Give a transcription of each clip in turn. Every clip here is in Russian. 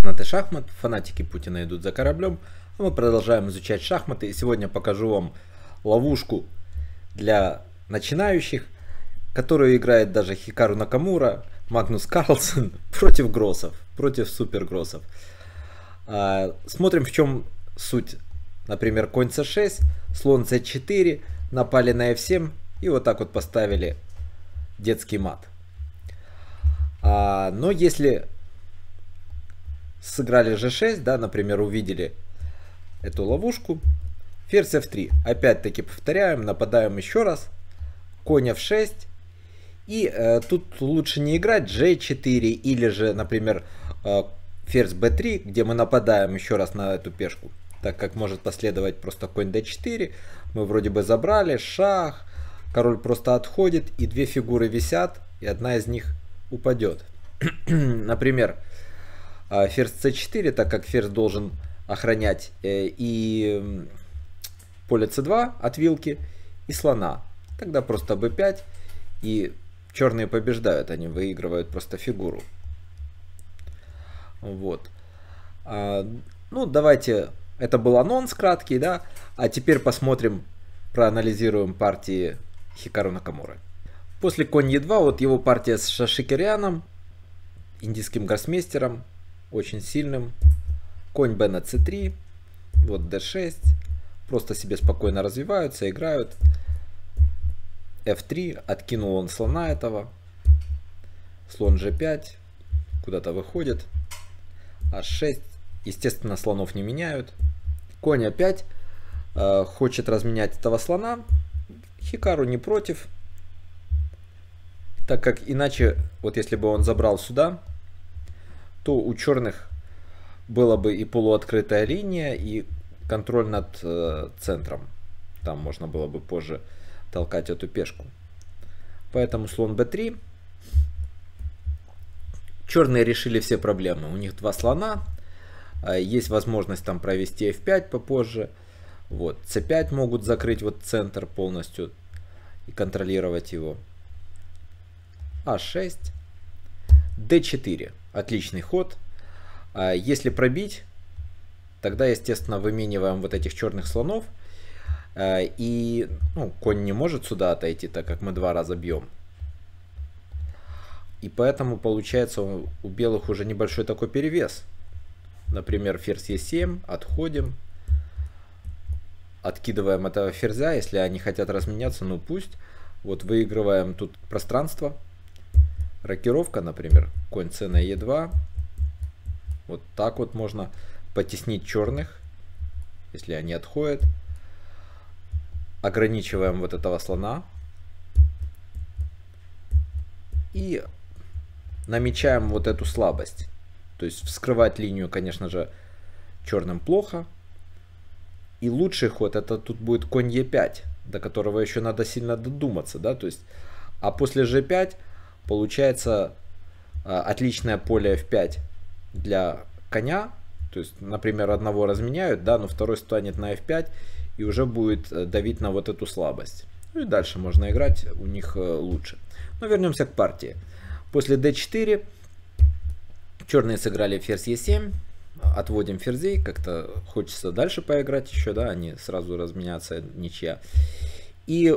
Фанаты шахмат, фанатики Путина идут за кораблем, а мы продолжаем изучать шахматы. И сегодня покажу вам ловушку для начинающих, которую играет даже Хикару Накамура, Магнус Карлсен против Гроссов, против супергроссов. Смотрим, в чем суть. Например, конь c6, слон c4, напали на f7 и вот так вот поставили детский мат. Но если сыграли g6, да, например, увидели эту ловушку, ферзь f3, опять-таки повторяем, нападаем еще раз, конь f6, и тут лучше не играть g4 или же, например, ферзь b3, где мы нападаем еще раз на эту пешку, так как может последовать просто конь d4, мы вроде бы забрали, шах, король просто отходит, и две фигуры висят, и одна из них упадет. Например, ферзь c4, так как ферзь должен охранять и поле c2 от вилки, и слона. Тогда просто b5, и черные побеждают, они выигрывают просто фигуру. Вот. Ну, давайте, это был анонс краткий, да, а теперь посмотрим, проанализируем партии Хикару Накамуры. После конь e2, вот его партия с Шашикеряном, индийским гроссмейстером, очень сильным. Конь b на c3, вот d6, просто себе спокойно развиваются, играют. f3, откинул он слона этого, слон g5, куда-то выходит, h6, естественно, слонов не меняют. Конь a5, хочет разменять этого слона, Хикару не против, так как иначе, вот если бы он забрал сюда, то у черных была бы и полуоткрытая линия, и контроль над центром. Там можно было бы позже толкать эту пешку. Поэтому слон b3. Черные решили все проблемы. У них два слона. Есть возможность там провести f5 попозже. Вот. c5 могут закрыть вот центр полностью и контролировать его. a6. d4. Отличный ход. Если пробить, тогда, естественно, вымениваем вот этих черных слонов. И конь не может сюда отойти, так как мы два раза бьем. И поэтому получается у белых уже небольшой такой перевес. Например, ферзь e7, отходим. Откидываем этого ферзя, если они хотят разменяться, ну пусть. Вот выигрываем тут пространство. Рокировка, например, конь c на e2. Вот так вот можно потеснить черных, если они отходят. Ограничиваем вот этого слона. И намечаем вот эту слабость. То есть вскрывать линию, конечно же, черным плохо. И лучший ход это тут будет конь e5, до которого еще надо сильно додуматься, да, то есть, а после g5 получается отличное поле f5 для коня, то есть, например, одного разменяют, да, но второй станет на f5 и уже будет давить на вот эту слабость. Ну и дальше можно играть у них лучше. Но вернемся к партии. После d4 черные сыграли ферзь e7, отводим ферзей, как-то хочется дальше поиграть еще, да, они сразу разменятся, ничья. И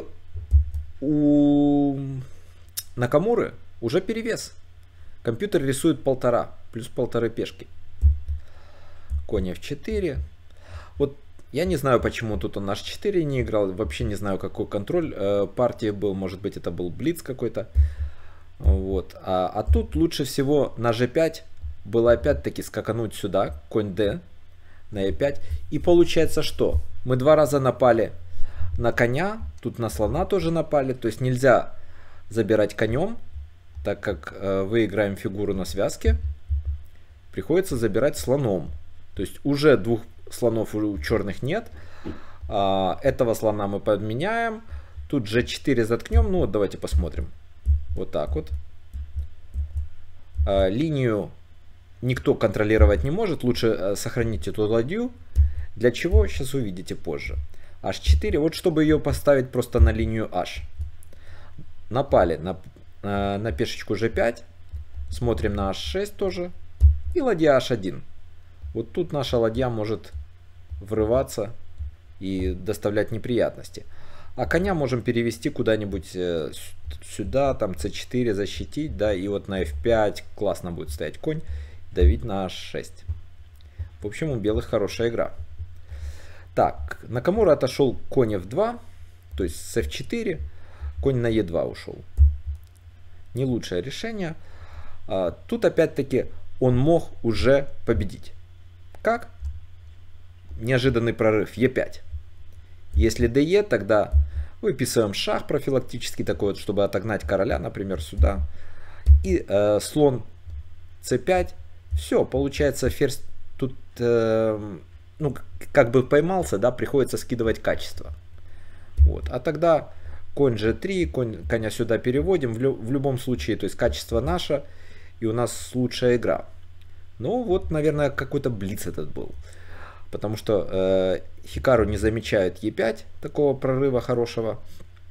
у Накамуры уже перевес. Компьютер рисует 1,5, плюс 1,5 пешки. Конь f4. Вот я не знаю, почему тут он h4 не играл. Вообще не знаю, какой контроль партии был. Может быть, это был блиц какой-то. Вот. А тут лучше всего на g5 было опять-таки скакануть сюда. Конь d на e5. И получается что? Мы два раза напали на коня. Тут на слона тоже напали. То есть нельзя забирать конем, так как выиграем фигуру на связке. Приходится забирать слоном. То есть уже двух слонов у черных нет. Этого слона мы подменяем. Тут g4 заткнем. Ну вот давайте посмотрим. Вот так вот. Линию никто контролировать не может. Лучше сохранить эту ладью. Для чего? Сейчас увидите позже. h4. Вот чтобы ее поставить просто на линию h. Напали на пешечку g5. Смотрим на h6 тоже. И ладья h1. Вот тут наша ладья может врываться и доставлять неприятности. А коня можем перевести куда-нибудь сюда, там c4 защитить, да, и вот на f5 классно будет стоять конь, давить на h6. В общем, у белых хорошая игра. Так, Накамура отошел конь f2, то есть с f4, конь на e2 ушел. Не лучшее решение. Тут опять-таки он мог уже победить. Как? Неожиданный прорыв e5. Если de, тогда выписываем шах профилактически такой вот, чтобы отогнать короля, например, сюда. И слон c5. Все, получается ферзь тут ну, как бы поймался, да, приходится скидывать качество. Вот. А тогда конь g3, коня сюда переводим. В любом случае, то есть качество наше, и у нас лучшая игра. Ну вот, наверное, какой-то блиц этот был. Потому что Хикару не замечает e5, такого прорыва хорошего.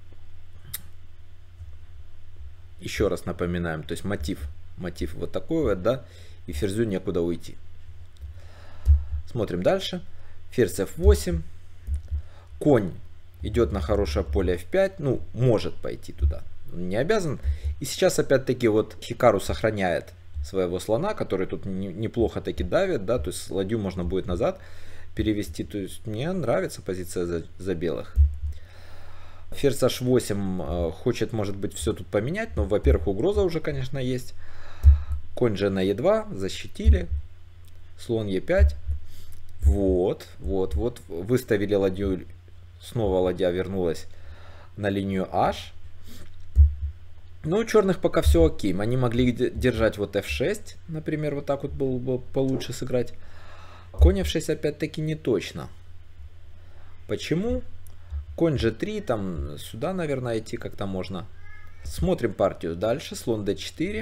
Еще раз напоминаем, то есть мотив вот такой вот, да, и ферзю некуда уйти. Смотрим дальше. Ферзь f8. Конь идет на хорошее поле f5. Ну, может пойти туда. Он не обязан. И сейчас опять-таки вот Хикару сохраняет своего слона, который тут неплохо таки давит, да, то есть ладью можно будет назад перевести. То есть мне нравится позиция за белых. Ферзь h8 хочет, может быть, все тут поменять, но, во-первых, угроза уже, конечно, есть. Конь же на e2 защитили. Слон e5. Вот, выставили ладью, снова ладья вернулась на линию h. Но у черных пока все окей. Они могли держать вот f6, например, вот так вот было бы получше сыграть. Конь f6 опять-таки не точно. Почему? Конь g3, там сюда, наверное, идти как-то можно. Смотрим партию дальше. Слон d4.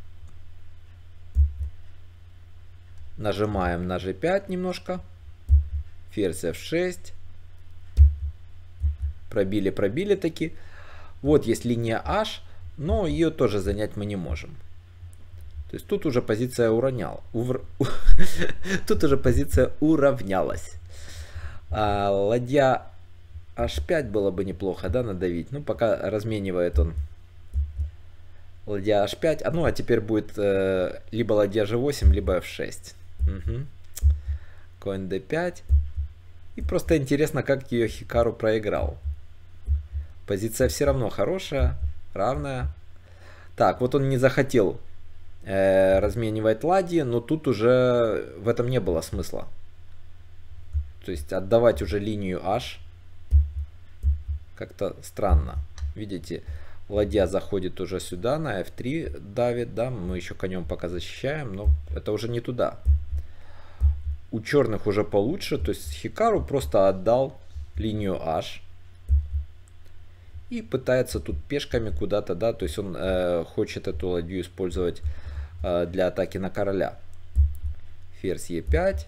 Нажимаем на g5 немножко. Ферзь f6. Пробили таки. Вот есть линия h, но ее тоже занять мы не можем. То есть тут уже позиция тут уже позиция уравнялась. Ладья h5 было бы неплохо, да, надавить. Ну, пока разменивает он ладья h5. Ну, а теперь будет либо ладья g8, либо f6. Угу. Конь d5. И просто интересно, как ее Хикару проиграл. Позиция все равно хорошая, равная. Так, вот он не захотел разменивать ладьи, но тут уже в этом не было смысла. То есть отдавать уже линию h как-то странно. Видите, ладья заходит уже сюда, на f3 давит, да, мы еще конем пока защищаем, но это уже не туда. У черных уже получше, то есть Хикару просто отдал линию h и пытается тут пешками куда-то, да, то есть он хочет эту ладью использовать для атаки на короля. Ферзь e5,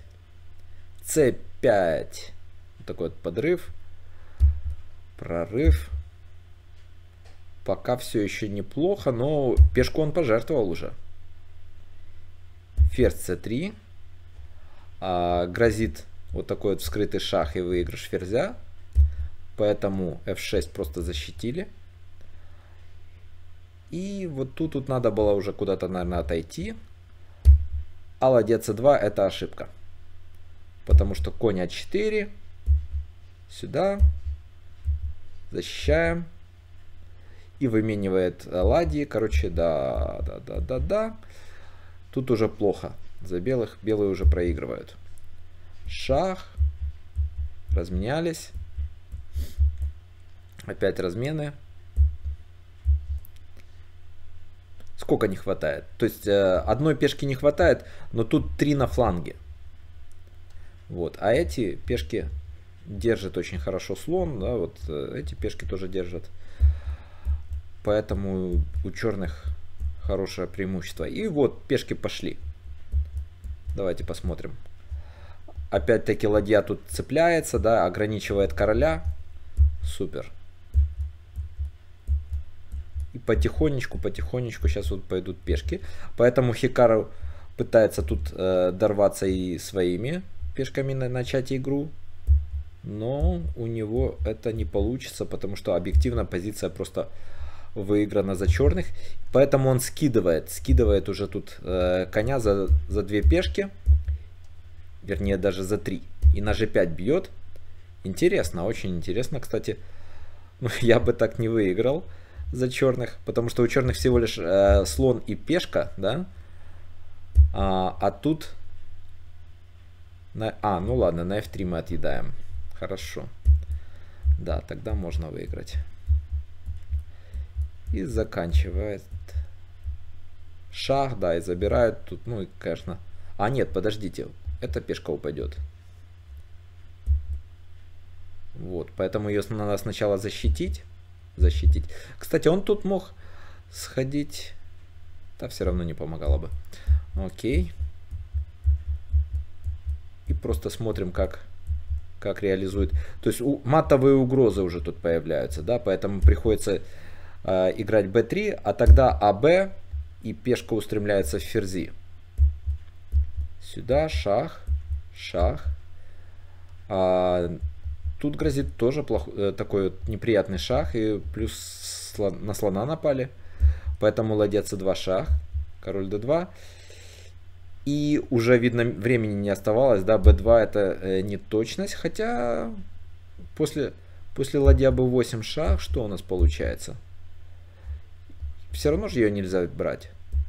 c5, такой вот подрыв, прорыв. Пока все еще неплохо, но пешку он пожертвовал уже. Ферзь c3. Грозит вот такой вот вскрытый шах и выигрыш ферзя. Поэтому f6 просто защитили. И вот тут надо было уже куда-то, наверное, отойти. А ладья c2 это ошибка. Потому что конь a4. Сюда. Защищаем. И выменивает ладьи. Короче, да. Тут уже плохо за белых. Белые уже проигрывают. Шах. Разменялись. Опять размены. Сколько не хватает? То есть одной пешки не хватает, но тут 3 на фланге. Вот. А эти пешки держат очень хорошо слон. Да, вот эти пешки тоже держат. Поэтому у черных хорошее преимущество. И вот пешки пошли. Давайте посмотрим. Опять-таки ладья тут цепляется, да, ограничивает короля. Супер. И потихонечку сейчас вот пойдут пешки. Поэтому Хикару пытается тут дорваться и своими пешками начать игру. Но у него это не получится, потому что объективно позиция просто выиграна за черных. Поэтому он скидывает уже тут коня за 2 пешки. Вернее, даже за 3. И на g5 бьет. Интересно, очень интересно, кстати. Ну, я бы так не выиграл за черных, потому что у черных всего лишь слон и пешка, да? А тут... ну ладно, на f3 мы отъедаем. Хорошо. Да, тогда можно выиграть. И заканчивает. Шах, да, и забирают тут, ну и, конечно... А, нет, подождите, эта пешка упадет. Вот, поэтому ее надо сначала защитить. Кстати, он тут мог сходить. Да, все равно не помогало бы. Окей. И просто смотрим, как реализует. То есть матовые угрозы уже тут появляются, да, поэтому приходится играть b3, а тогда АБ и пешка устремляется в ферзи. Сюда шах. Тут грозит тоже такой вот неприятный шах, и плюс на слона напали. Поэтому ладья c2 шах, король d2. И уже, видно, времени не оставалось, да, b2 это неточность, хотя после ладья b8 шах, что у нас получается? Все равно же ее нельзя брать.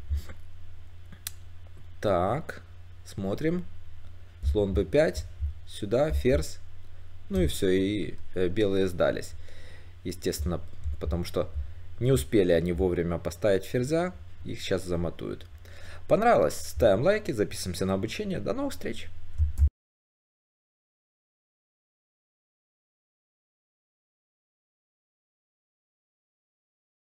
Так, смотрим. Слон b5, сюда, ферзь. Ну и все, и белые сдались. Естественно, потому что не успели они вовремя поставить ферзя, их сейчас замотуют. Понравилось? Ставим лайки, записываемся на обучение. До новых встреч!